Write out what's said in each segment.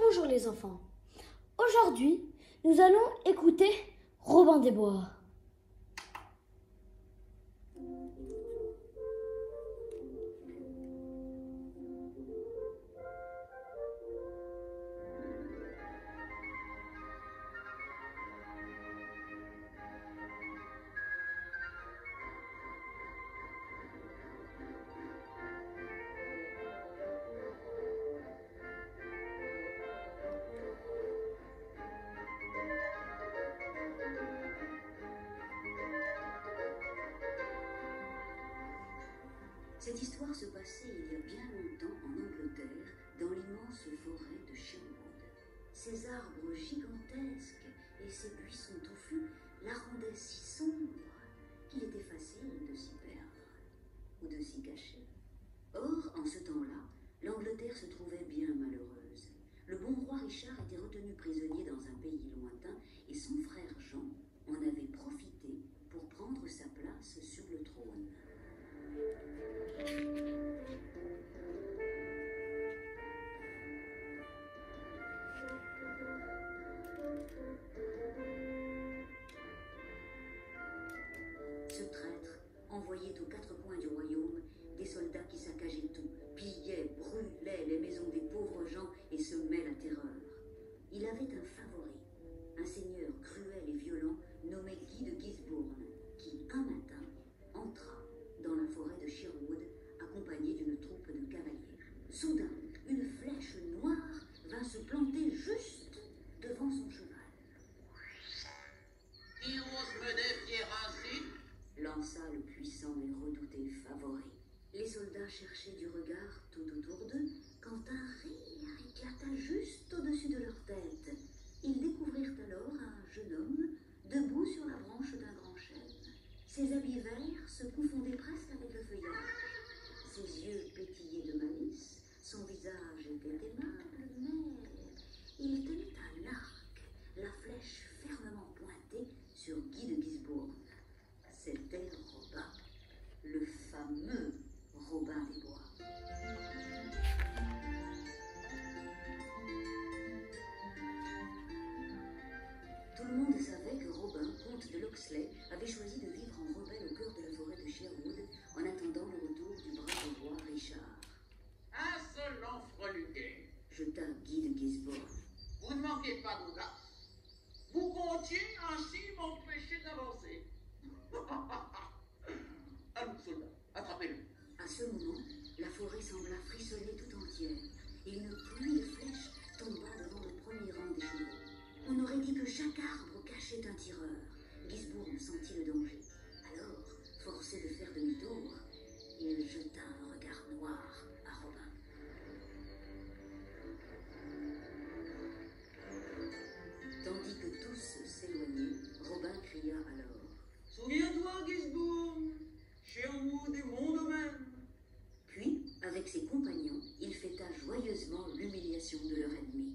Bonjour les enfants. Aujourd'hui, nous allons écouter Robin des Bois. Cette histoire se passait il y a bien longtemps en Angleterre, dans l'immense forêt de Sherwood. Ces arbres gigantesques et ces buissons touffus la rendaient si sombre qu'il était facile de s'y perdre ou de s'y cacher. Or, en ce temps-là, l'Angleterre se trouvait bien malheureuse. Le bon roi Richard était retenu prisonnier dans un pays lointain et son frère Jean en avait profité pour prendre sa place sur le trône. Ce traître envoyait aux quatre coins du royaume des soldats qui saccageaient tout, pillaient, brûlaient les maisons des pauvres gens et semaient la terreur. Il avait un favori, un seigneur cruel et violent nommé Guy de Gisbourne, qui, un matin, entra dans la forêt de Sherwood accompagné d'une troupe de cavaliers. Soudain, une flèche noire vint se planter juste devant son cheval. Qui ose me défier ainsi? Lança le puissant et redouté favori. Les soldats cherchaient du regard tout autour d'eux quand un rire éclata juste au-dessus de leur tête. Ils découvrirent alors un jeune homme debout sur la branche d'un grand chêne. Ses habits verts se confondaient presque avec le feuillage. Ses yeux pétillaient de malice, son visage était aimable, mais il tenait un arc, la flèche fermement pointée sur Guy de Gisbourne. C'était Robin, le fameux Robin des Bois. Tout le monde savait que Robin, comte de Locksley, avait choisi de vivre en rebelle au cœur de la forêt de Sherwood en attendant le retour du brave roi Richard. Insolent freluquet! Jeta Guy de Gisbourne. Vous ne manquez pas d'audace. Vous comptiez ainsi m'empêcher d'avancer. Allons, soldat, attrapez-le. À ce moment, la forêt sembla frissonner tout entière et une pluie de flèches tomba devant le premier rang des chevaux. On aurait dit que chaque arbre cachait un tireur. Gisbourne sentit le danger. Alors, forcé de faire demi-tour, il jeta un regard noir à Robin. Tandis que tous s'éloignaient, Robin cria alors. Souviens-toi, Gisbourne, Sherwood est mon domaine. Puis, avec ses compagnons, il fêta joyeusement l'humiliation de leur ennemi.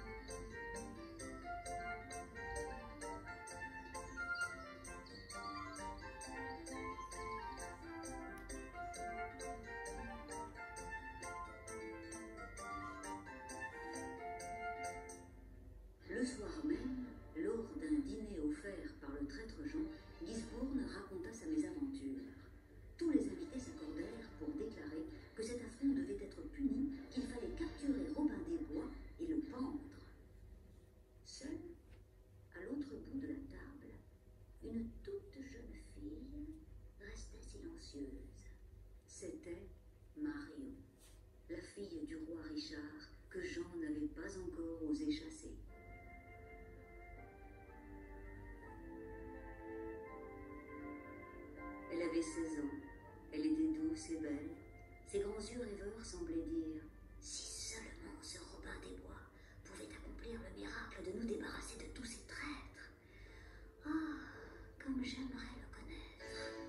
Le soir même, lors d'un dîner offert par le traître Jean, Gisbourne raconta sa mésaventure. Tous les invités s'accordèrent pour déclarer que cet affront devait être puni, qu'il fallait capturer Robin des Bois et le pendre. Seule, à l'autre bout de la table, une toute jeune fille restait silencieuse. C'était Marion, la fille du roi Richard que Jean n'avait pas encore osé chasser. Elle avait 16 ans, elle était douce et belle. Ses grands yeux rêveurs semblaient dire « Si seulement ce Robin des Bois pouvait accomplir le miracle de nous débarrasser de tous ces traîtres. Ah, comme j'aimerais le connaître. »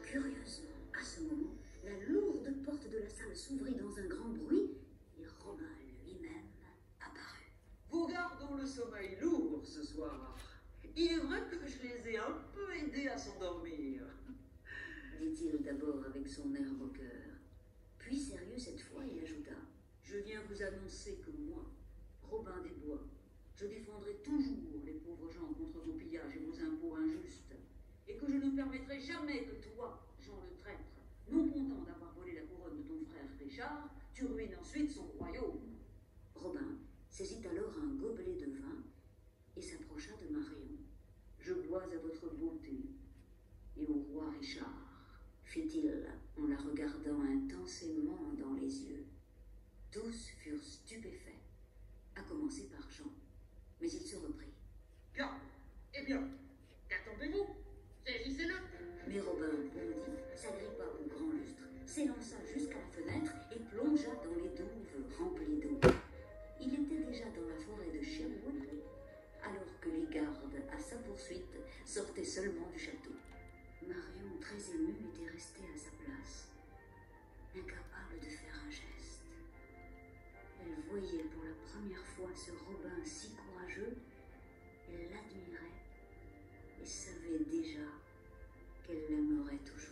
Curieusement, à ce moment, la lourde porte de la salle s'ouvrit dans un grand bruit et Robin lui-même apparut. Vous gardons le sommeil lourd ce soir. Il est vrai que je les ai un peu aidés à s'endormir. Dit-il d'abord avec son air moqueur. Puis, sérieux cette fois, il ajouta. Je viens vous annoncer que moi, Robin des Bois, Je défendrai toujours les pauvres gens contre vos pillages et vos impôts injustes. Et que je ne permettrai jamais que toi, Jean le traître, non content d'avoir volé la couronne de ton frère Richard, tu ruines ensuite son royaume. Robin saisit alors un gobelet de vin et s'approcha de Marion. Je bois à votre beauté et au roi Richard, fit-il en la regardant intensément dans les yeux. Tous furent stupéfaits, à commencer par Jean, mais il se reprit. Garde. Eh bien, qu'attendez-vous? Saisissez-le. Mais Robin bondit, s'agrippa au grand lustre, s'élança jusqu'à la fenêtre et plongea dans les douves remplies d'eau. Il était déjà dans la forêt de Sherwood, alors que les gardes, à sa poursuite, sortaient seulement du château. Marion, très émue, était restée à sa place, incapable de faire un geste. Elle voyait pour la première fois ce Robin si courageux, elle l'admirait et savait déjà qu'elle l'aimerait toujours.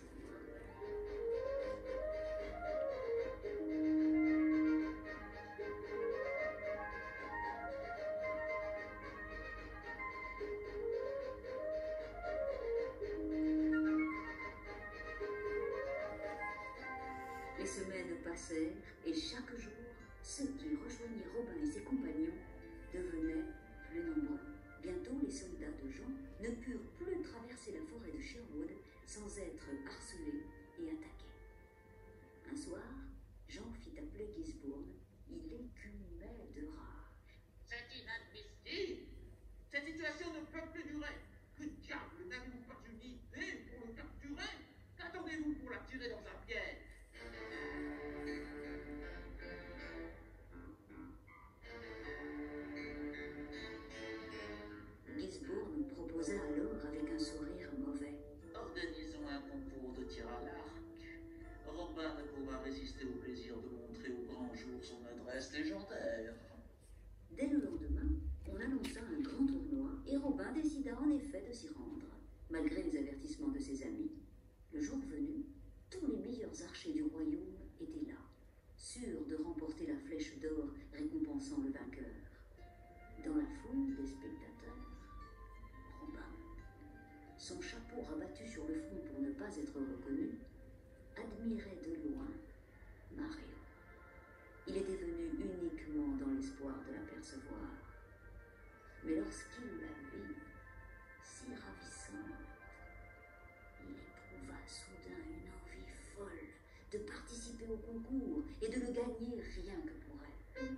Les semaines passèrent et chaque jour, ceux qui rejoignaient Robin et ses compagnons devenaient plus nombreux. Bientôt, les soldats de Jean ne purent plus traverser la forêt de Sherwood sans être harcelés et attaqués. Un soir, Jean fit appeler Gisborne. Il écumait de rage. C'est inadmissible. Cette situation ne peut plus durer. Que diable, n'avez-vous pas une idée pour le capturer? Qu'attendez-vous pour la tirer dans un piège? Gisborne proposa alors avec un sourire mauvais. Organisons un concours de tir à l'arc. Robin ne pourra résister au plaisir de montrer au grand jour son adresse légendaire. Dès le lendemain, on annonça un grand tournoi et Robin décida en effet de s'y rendre, malgré les avertissements de ses amis. Le jour venu, tous les meilleurs archers du royaume étaient là, sûrs de remporter la flèche d'or récompensant le vainqueur. Dans la foule des spectateurs, Robin, son chapeau rabattu sur le front pour ne pas être reconnu, admirait de loin Marion. Il était venu uniquement dans l'espoir de l'apercevoir. Mais lorsqu'il la vit, si ravissante, il éprouva soudain une envie folle de participer au concours et de le gagner rien que pour elle.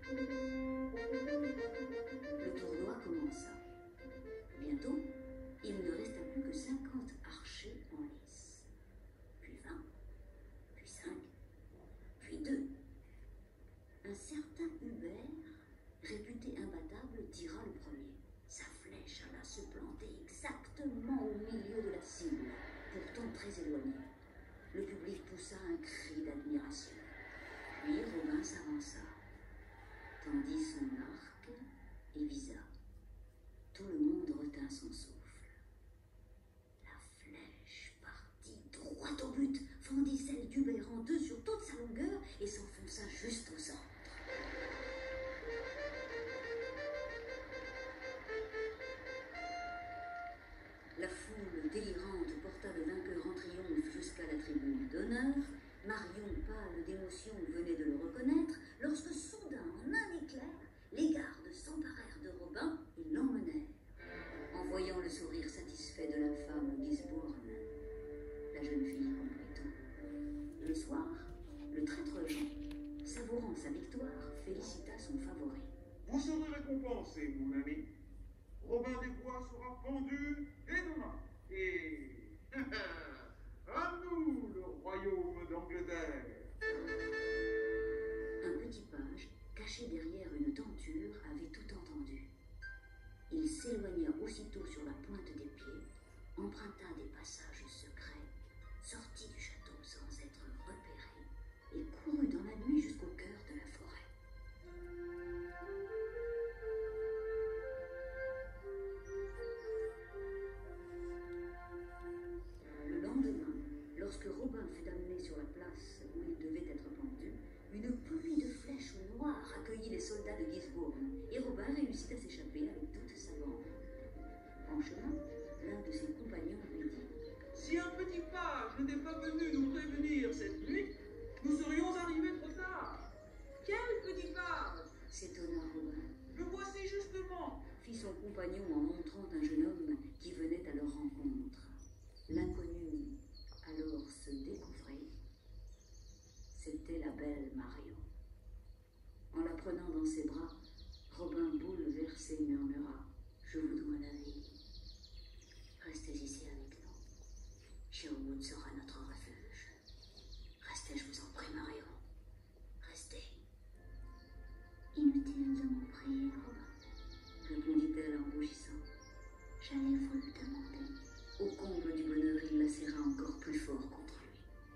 Le tournoi commença. Bientôt, il ne resta plus que 50 archers en lice. Puis 20, puis 5, puis 2. Un certain Hubert, réputé imbattable, tira le premier. Sa flèche alla se planter exactement au milieu de la cible, pourtant très éloignée. Le public poussa un cri d'admiration. Puis Robin s'avança, tendit son arc et visa. Tout le monde retint son souffle. La flèche partit droit au but, fendit celle d'Hubert en deux sur toute sa longueur et s'enfonça juste au centre. La foule délirante porta le vainqueur en triomphe jusqu'à la tribune d'honneur. Marion, pâle d'émotion, venait de le reconnaître, lorsque soudain, en un éclair, les gardes s'emparèrent de Robin et l'emmenèrent. En voyant le sourire satisfait de la femme Gisborne, la jeune fille comprit tout. Le soir, le traître Jean, savourant sa victoire, félicita son favori. Vous serez récompensé, mon ami. Robin des Bois sera pendu dès demain. Et à nous, le royaume d'Angleterre. Un petit page, caché derrière une tenture, avait tout entendu. Il s'éloigna aussitôt sur la pointe des pieds, emprunta des passages secrets, sortit du château sans être repéré et courut dans la nuit jusqu'au cœur de la forêt. Le lendemain, lorsque Robin fut amené sur la place où il devait être pendu, une pluie de flèches noires accueillit les soldats de Gisborne et Robin réussit à s'échapper avec En chemin, l'un de ses compagnons lui dit « Si un petit page n'était pas venu nous prévenir cette nuit, nous serions arrivés trop tard. Quel petit page? s'étonna Robin. Le voici justement. Fit son compagnon en montrant un jeune homme qui venait à leur rencontre. L'inconnu alors se découvrit. C'était la belle Marion. En la prenant dans ses bras, Robin bouleversé murmura « Je vous dois la vie. Restez ici avec nous. Sherwood sera notre refuge. Restez, je vous en prie, Marion. Restez. » Inutile de m'en prier, Robin, répondit-elle en rougissant. J'allais vous le demander. Au comble du bonheur, il la serra encore plus fort contre lui.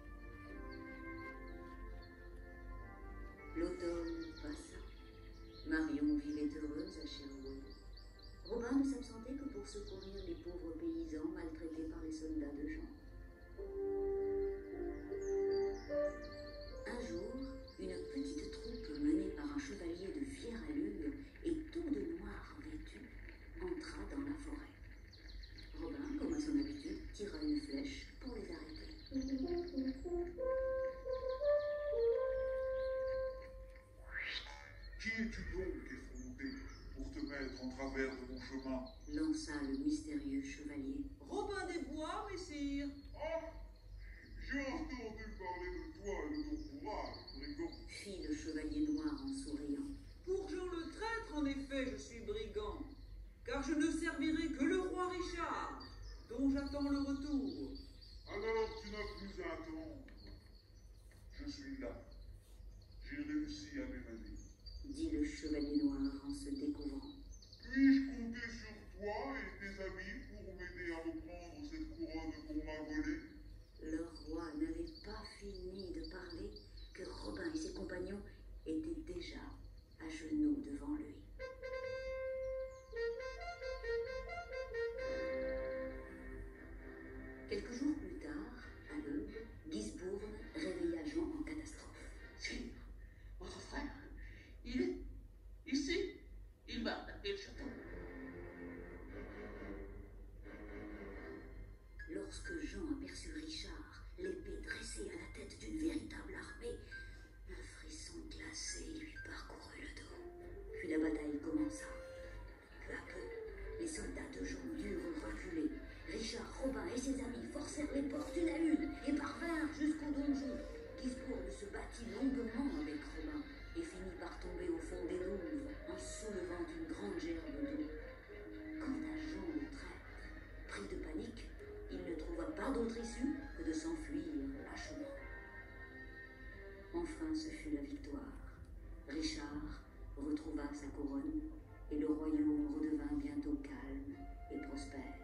L'automne passa. Marion vivait heureuse à Sherwood. Robin ne s'absentait que pour secourir les pauvres paysans maltraités par les soldats de Jean. Un jour, une petite troupe menée par un chevalier de fière allure et tout de noir vêtu entra dans la forêt. Robin, comme à son habitude, tira une flèche pour les arrêter. Qui es-tu donc, effronté, pour te mettre en travers de mon chemin? Lança le mystérieux chevalier. Robin des Bois, messire. Ah! J'ai entendu parler de toi et de ton courage, brigand. Fit le chevalier noir en souriant. Pour Jean le traître, en effet, je suis brigand. Car je ne servirai que le roi Richard, dont j'attends le retour. Alors tu n'as plus à attendre. Je suis là. J'ai réussi à m'évader. Dit le chevalier noir en se découvrant. Puis-je compter sur toi et tes amis pour m'aider à reprendre cette couronne qu'on m'a volée? Le roi n'avait pas fini de parler que Robin et ses compagnons étaient déjà à genoux devant lui. Quelques jours plus tard, à l'aube, Gisbourne réveilla Jean en catastrophe. Sire, votre frère, il est ici. Il va attaquer le château. Lorsque Jean aperçut Richard, l'épée dressée à la tête d'une véritable armée, un frisson glacé lui parcourut le dos. Puis la bataille commença. Peu à peu, les soldats de Jean durent reculer. Richard, Robin et ses amis forcèrent les portes une à une et parvinrent jusqu'au donjon. Gisbourne se battit longuement avec Robin et finit par tomber au fond des douves en soulevant une grande gerbe d'eau. Quant à Jean le traître, pris de panique, il ne trouva pas d'autre issue que de s'enfuir lâchement. Enfin, ce fut la victoire. Richard retrouva sa couronne et le royaume redevint bientôt calme et prospère.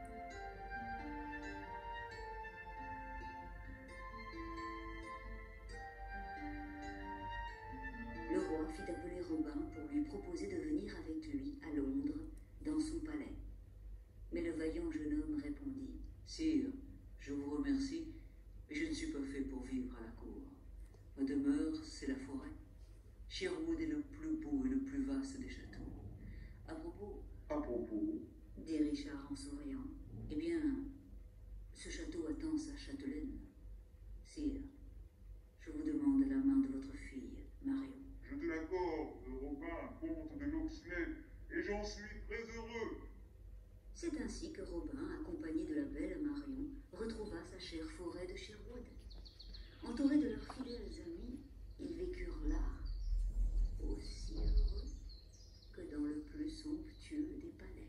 Le roi fit appeler Robin pour lui proposer de venir avec lui à Londres, dans son palais. Mais le vaillant jeune homme répondit « Sire, je vous remercie, mais je ne suis pas fait pour vivre à la cour. Ma demeure, c'est la forêt. Sherwood est le plus beau et le plus vaste des châteaux. À propos, dit Richard en souriant, « Eh bien, ce château attend sa châtelaine. Sire, je vous demande la main de votre fille, Marion. » Je te l'accorde, Robin, comte de Locksley, et j'en suis très heureux. C'est ainsi que Robin, accompagné de la belle Marion, retrouva sa chère forêt de Sherwood. Entourés de leurs fidèles amis, ils vécurent là, aussi heureux que dans le plus somptueux des palais.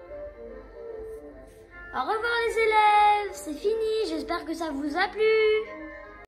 Au revoir les élèves, c'est fini, j'espère que ça vous a plu.